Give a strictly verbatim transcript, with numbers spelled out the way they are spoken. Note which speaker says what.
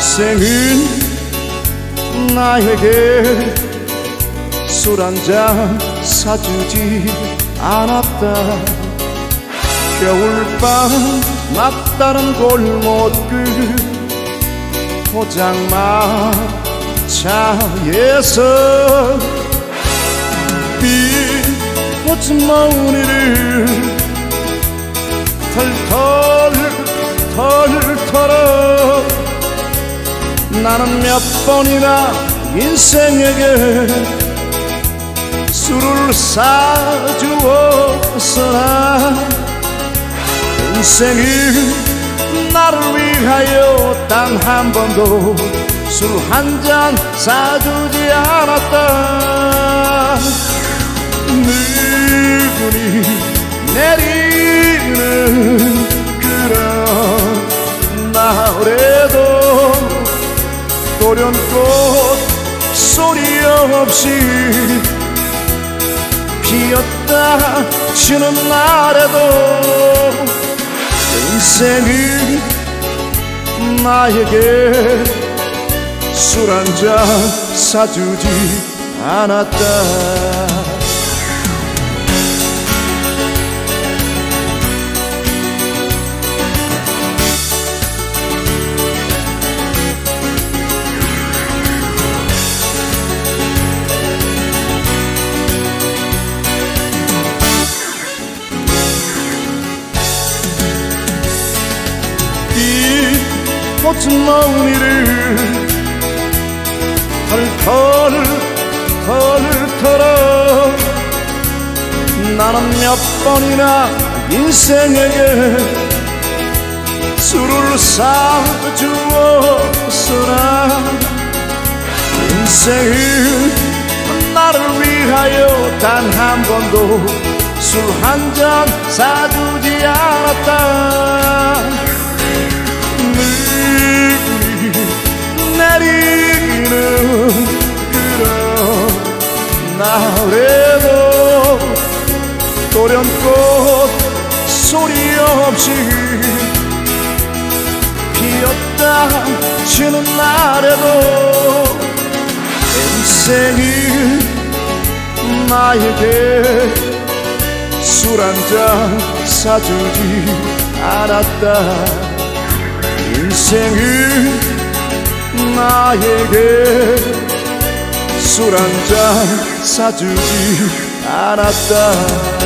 Speaker 1: 인생은 나에게 술 한 잔 사주지 않았다. 겨울밤 막다른 골목길 포장마차에서 비꽂은 머리를 털털 털털어 나는 몇 번이나 인생에게 술을 사주었으나 인생이 나를 위하여 단 한 번도 술 한 잔 사주지 않았다. 누구니 내리는 그런 나울에도 돌연꽃 소리 없이 피었다 지는 날에도 인생이 나에게 술 한 잔 사주지 않았다. 꽃은 머리를 털털 털털어 나는 몇 번이나 인생에게 술을 사주었으나 인생은 나를 위하여 단 한 번도 술 한 잔 사주지 않았다. 내리는 그런 나울에도 돌연꽃 소리 없이 피었다 지는 날에도 인생이 나에게 술 한 잔 사주지 않았다. 인생은 나에게 술 한 잔 사주지 않았다.